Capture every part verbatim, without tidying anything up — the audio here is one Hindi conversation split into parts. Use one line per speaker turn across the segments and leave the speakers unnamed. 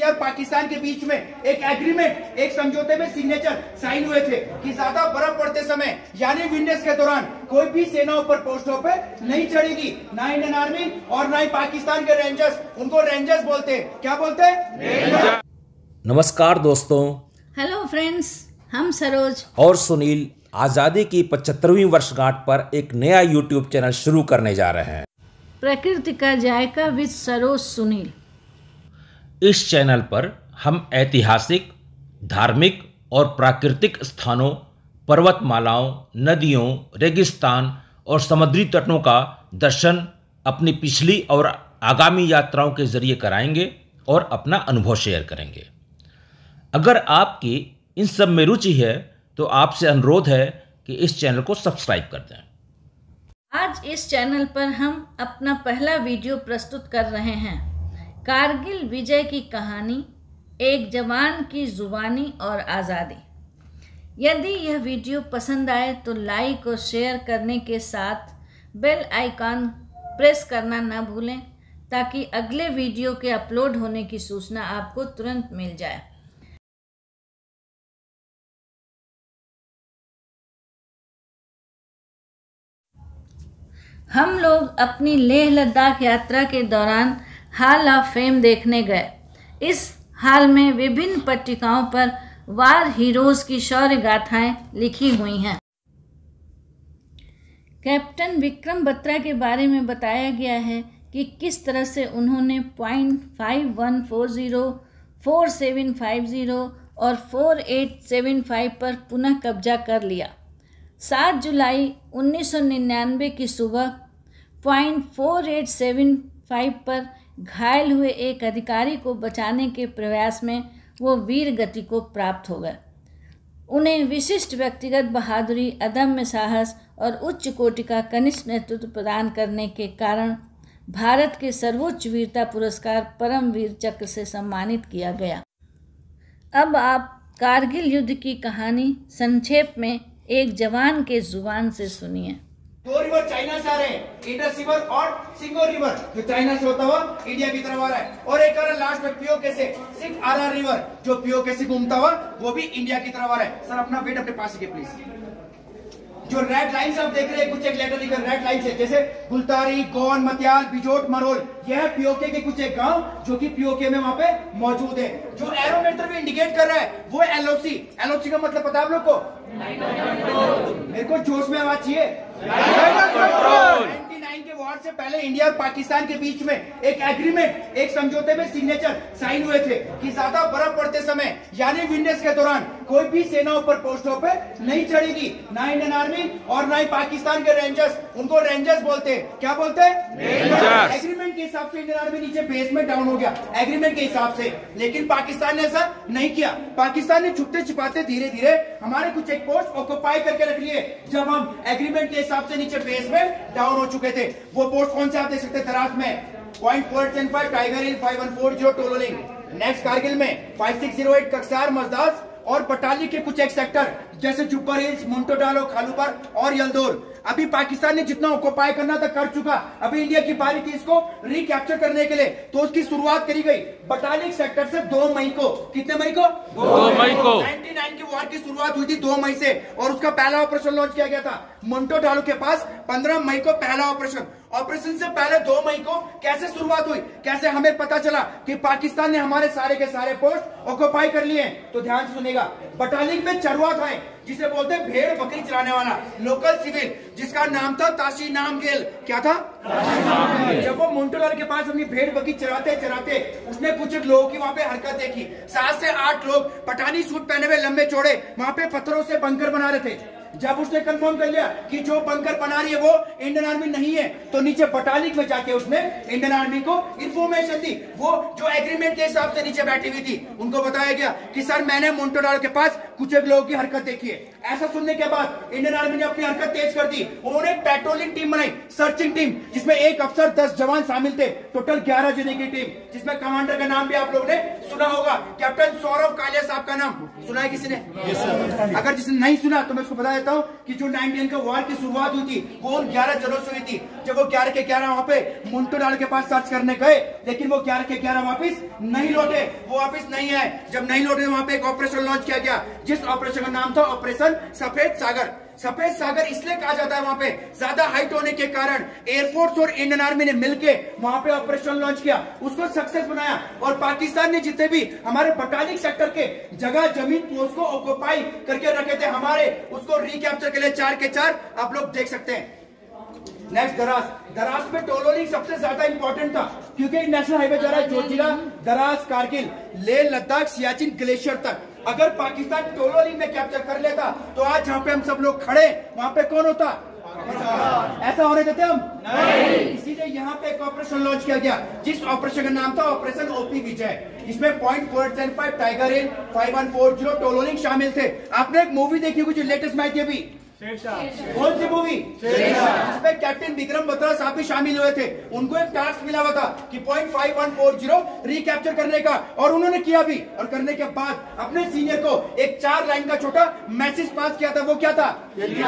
इंडिया और पाकिस्तान के बीच में एक एग्रीमेंट, एक समझौते में सिग्नेचर साइन हुए थे कि ज्यादा बर्फ पड़ते समय यानी विंटर्स के दौरान कोई भी सेना ऊपर पोस्टों पे नहीं चढ़ेगी, ना इंडियन आर्मी और ना ही पाकिस्तान के रेंजर्स। उनको रेंजर्स बोलते हैं। क्या बोलते हैं?
नमस्कार दोस्तों।
हेलो फ्रेंड्स, हम सरोज
और सुनील आज़ादी की पचहत्तरवीं वर्षगांठ पर एक नया यूट्यूब चैनल शुरू करने जा रहे हैं,
प्रकृति का जायका विद सरोज सुनील।
इस चैनल पर हम ऐतिहासिक, धार्मिक और प्राकृतिक स्थानों, पर्वतमालाओं, नदियों, रेगिस्तान और समुद्री तटों का दर्शन अपनी पिछली और आगामी यात्राओं के जरिए कराएंगे और अपना अनुभव शेयर करेंगे। अगर आपकी इन सब में रुचि है तो आपसे अनुरोध है कि इस चैनल को सब्सक्राइब कर दें।
आज इस चैनल पर हम अपना पहला वीडियो प्रस्तुत कर रहे हैं, कारगिल विजय की कहानी, एक जवान की जुबानी और आज़ादी। यदि यह वीडियो पसंद आए तो लाइक और शेयर करने के साथ बेल आइकन प्रेस करना न भूलें ताकि अगले वीडियो के अपलोड होने की सूचना आपको तुरंत मिल जाए। हम लोग अपनी लेह लद्दाख यात्रा के दौरान हॉल ऑफ फेम देखने गए। इस हॉल में विभिन्न पट्टिकाओं पर वार हीरोज की शौर्य गाथाएं लिखी हुई हैं। कैप्टन विक्रम बत्रा के बारे में बताया गया है कि किस तरह से उन्होंने point five one four zero, four seven five zero और फोर एट सेवन फाइव पर पुनः कब्जा कर लिया। सात जुलाई उन्नीस सौ निन्यानवे की सुबह point four eight seven five पर घायल हुए एक अधिकारी को बचाने के प्रयास में वो वीर गति को प्राप्त हो गए। उन्हें विशिष्ट व्यक्तिगत बहादुरी, अदम्य साहस और उच्च कोटि का कनिष्ठ नेतृत्व प्रदान करने के कारण भारत के सर्वोच्च वीरता पुरस्कार परम वीर चक्र से सम्मानित किया गया। अब आप कारगिल युद्ध की कहानी संक्षेप में एक जवान के जुबान से सुनिए।
दो रिवर चाइना से आ रहे हैं, इंडस रिवर और सिंगो रिवर जो चाइना से होता हुआ इंडिया की तरफ आ रहा है, और एक और लास्ट में पीओके से सिंह आर रिवर जो पीओके से घूमता हुआ वो भी इंडिया की तरफ आ रहा है। सर अपना वेट अपने पास के प्लीज। जो रेड लाइन्स आप देख रहे हैं, कुछ एक लेटर लिखकर रेड लाइन है, जैसे गुलतारी, गौन, मतियाल, बिजोट, मरोल, यह है पीओके के कुछ एक गांव जो कि पीओके में वहां पे मौजूद है। जो एरोमीटर भी इंडिकेट कर रहा है वो एलओसी। एलओसी का मतलब पता है आप लोग को? मेरे को जोश में आवाज चाहिए। निन्यानवे के वॉर से पहले इंडिया और पाकिस्तान के बीच में एक एग्रीमेंट, एक समझौते में सिग्नेचर साइन हुए थे कि ज्यादा बर्फ पड़ते समय यानी विंटर्स के दौरान कोई भी सेना ऊपर पोस्टों पे नहीं चढ़ेगी, ना इंडियन आर्मी और ना ही पाकिस्तान के रेंजर्स। उनको रेंजर्स बोलते हैं। क्या बोलते हैं? रेंजर्स। एग्रीमेंट के हिसाब से इंडियन आर्मी नीचे बेस में डाउन हो गया एग्रीमेंट के हिसाब से, लेकिन पाकिस्तान ने ऐसा नहीं किया। पाकिस्तान ने छुपते छिपाते धीरे धीरे हमारे कुछ एक पोस्ट ऑक्युपाई करके रख लिए जब हम एग्रीमेंट के हिसाब से नीचे बेस में डाउन हो चुके थे। वो पोस्ट कौन से आप देख सकते हैं? द्रास में point four ten five, Tiger Hill five one four zero, Tololing. Next Kargil में five six zero eight, Kaksar, मजदास और बटाली के कुछ एक सेक्टर जैसे जुब्बर हिल्स, मुंटो डालो, खालूपर और यलदौर। अभी पाकिस्तान ने जितना ऑक्युपाई करना था कर चुका। अभी इंडिया की बारी थी इसको रिकैप्चर करने के लिए, तो उसकी शुरुआत करी गई बटालिक सेक्टर से दो मई को। कितने मई को?
दो मई को।
निन्यानवे की वॉर की शुरुआत हुई थी दो मई से, और उसका पहला ऑपरेशन लॉन्च किया गया था मुंटो डालो के पास पंद्रह मई को पहला ऑपरेशन। ऑपरेशन से पहले दो मई को कैसे शुरुआत हुई, कैसे हमें पता चला कि पाकिस्तान ने हमारे सारे के सारे पोस्ट ऑक्युपाई कर लिए हैं, तो ध्यान से सुनेगा। बटालिक में चरवा था जिसे बोलते हैं भेड़ बकरी चराने वाला लोकल सिविल, जिसका नाम था ताशी नामगेल। क्या था? जब वो मुंटोलाल के पास अपनी भेड़ बकरी चराते चराते उसने कुछ लोगों की वहां पे हरकत देखी। सात से आठ लोग पठानी सूट पहने हुए लंबे चौड़े वहां पे पत्थरों से बंकर बना रहे थे। जब उसने कंफर्म कर लिया कि जो बंकर बना रही है वो इंडियन आर्मी नहीं है, तो नीचे बटालिक में जाके उसने इंडियन आर्मी को इंफॉर्मेशन दी। वो जो एग्रीमेंट के हिसाब से नीचे बैठी हुई थी उनको बताया गया कि सर मैंने मुंटोडालो के पास कुछ एक लोगों की हरकत देखी है, ऐसा सुनने के बाद इंडियन आर्मी ने अपनी हरकत तेज कर दी। उन्होंने एक पेट्रोलिंग टीम बनाई, सर्चिंग टीम, जिसमें एक अफसर दस जवान शामिल थे, टोटल ग्यारह जने की टीम, जिसमें कमांडर का नाम भी आप लोगों ने सुना होगा, कैप्टन सौरभ कालिया साहब का नाम सुना है किसी ने? yes, अगर जिसने नहीं सुना तो मैं उसको बता देता हूँ कि जो नाइनटीन का वार की शुरुआत हुई थी वो उन ग्यारह जनों से हुई थी। जब वो ग्यारह के ग्यारह वहां पे मुंटो डाल के पास सर्च करने गए, लेकिन वो ग्यारह के ग्यारह वापिस नहीं लौटे, वो वापिस नहीं आए। जब नहीं लौटे वहां पे एक ऑपरेशन लॉन्च किया गया, जिस ऑपरेशन का नाम था ऑपरेशन सफेद सागर। सफेद सागर इसलिए कहा जाता है, वहां पे ज्यादा हाइट होने के कारण एयरफोर्स और इंडियन आर्मी ने मिलकर वहां पे ऑपरेशन लॉन्च किया, उसको सक्सेस बनाया। और पाकिस्तान ने जितने भी हमारे बटालिक सेक्टर के जगह जमीन पोस्ट को ऑक्युपाई करके रखे थे हमारे, उसको रिकैप्चर के लिए चार के चार आप लोग देख सकते हैं। नेक्स्ट दराज। दराज में टोलोलिंग सबसे ज्यादा इंपॉर्टेंट था, क्योंकि नेशनल हाईवे जा रहा है जोजिला, दराज, कारगिल, लेह, लद्दाख, सियाचिन ग्लेशियर तक। अगर पाकिस्तान टोलोलिंग में कैप्चर कर लेता तो आज जहां पे हम सब लोग खड़े वहां पे कौन होता? ऐसा होने देते हम? नहीं। इसीलिए यहाँ पे एक ऑपरेशन लॉन्च किया गया, जिस ऑपरेशन का नाम था ऑपरेशन ओपी विजय। इसमें point four seven five Tiger Hill, five one four zero Tololing शामिल थे। आपने एक मूवी देखी होगी जो लेटेस्ट में आई थी अभी, कौन सी मूवी? जिसमें कैप्टन विक्रम बत्रा साहब भी शामिल हुए थे। उनको एक टास्क मिला हुआ था कि point five one four zero recapture करने का, और उन्होंने किया भी। और करने के बाद अपने सीनियर को एक चार लाइन का छोटा मैसेज पास किया था। वो क्या था?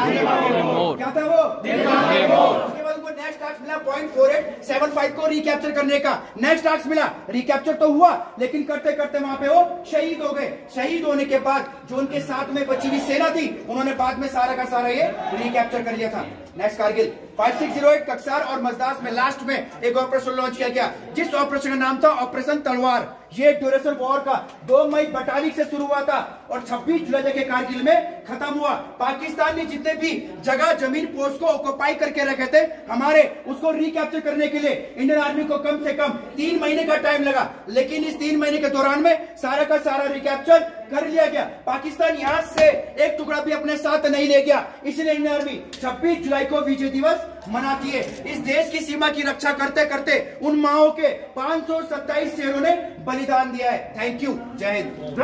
क्या था वो? उसके बाद उनको नेक्स्ट टास्क मिला point four eight seven five को रिकैप्चर करने का। नेक्स्ट टास्क मिला, रिकैप्चर तो हुआ, लेकिन करते करते वहां पे वो शहीद हो गए। शहीद होने के बाद जो उनके साथ में बची हुई सेना थी, उन्होंने बाद में सारा का सारा ये रिकैप्चर कर लिया था। Next Kargil. Five six zero eight Kaksar और मजदास में लास्ट में एक ऑपरेशन लॉन्च किया गया, जिस ऑपरेशन का नाम था ऑपरेशन तलवार। ये ड्यूरेशन वॉर का दो मई बटालिक से शुरू हुआ था और छब्बीस जुलाई के कारगिल में खत्म हुआ। पाकिस्तान ने जितने भी जगह जमीन पोस्ट को ऑक्युपाई करके रखे थे हमारे, उसको रिकैप्चर करने के लिए इंडियन आर्मी को कम से कम तीन महीने का टाइम लगा, लेकिन इस तीन महीने के दौरान में सारा का सारा रिकैप्चर कर लिया गया। पाकिस्तान यहाँ से एक टुकड़ा भी अपने साथ नहीं ले गया, इसलिए इंडियन आर्मी छब्बीस जुलाई को विजय दिवस मनाती है। इस देश की सीमा की रक्षा करते करते उन माओ के पांच सौ सत्ताईस शेरों ने बलिदान दिया है। Thank you. जय हिंद।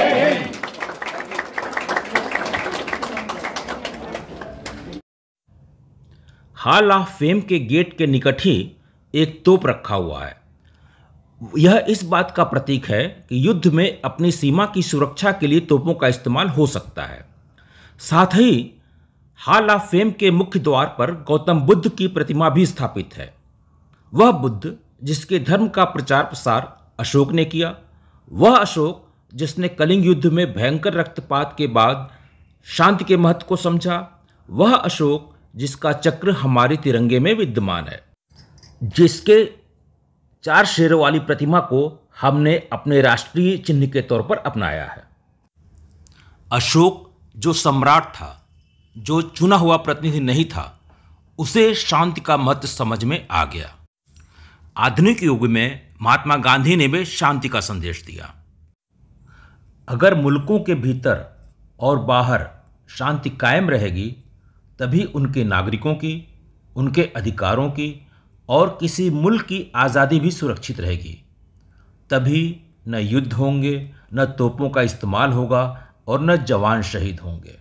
हॉल ऑफ फेम के गेट के निकट ही एक तोप रखा हुआ है। यह इस बात का प्रतीक है कि युद्ध में अपनी सीमा की सुरक्षा के लिए तोपों का इस्तेमाल हो सकता है। साथ ही हॉल ऑफ फेम के मुख्य द्वार पर गौतम बुद्ध की प्रतिमा भी स्थापित है। वह बुद्ध जिसके धर्म का प्रचार प्रसार अशोक ने किया, वह अशोक जिसने कलिंग युद्ध में भयंकर रक्तपात के बाद शांति के महत्व को समझा, वह अशोक जिसका चक्र हमारे तिरंगे में विद्यमान है, जिसके चार शेरों वाली प्रतिमा को हमने अपने राष्ट्रीय चिन्ह के तौर पर अपनाया है। अशोक जो सम्राट था, जो चुना हुआ प्रतिनिधि नहीं था, उसे शांति का महत्व समझ में आ गया। आधुनिक युग में महात्मा गांधी ने भी शांति का संदेश दिया। अगर मुल्कों के भीतर और बाहर शांति कायम रहेगी, तभी उनके नागरिकों की, उनके अधिकारों की और किसी मुल्क की आज़ादी भी सुरक्षित रहेगी। तभी न युद्ध होंगे, न तोपों का इस्तेमाल होगा और न जवान शहीद होंगे।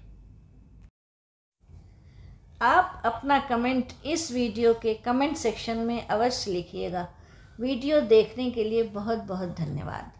आप अपना कमेंट इस वीडियो के कमेंट सेक्शन में अवश्य लिखिएगा। वीडियो देखने के लिए बहुत बहुत धन्यवाद।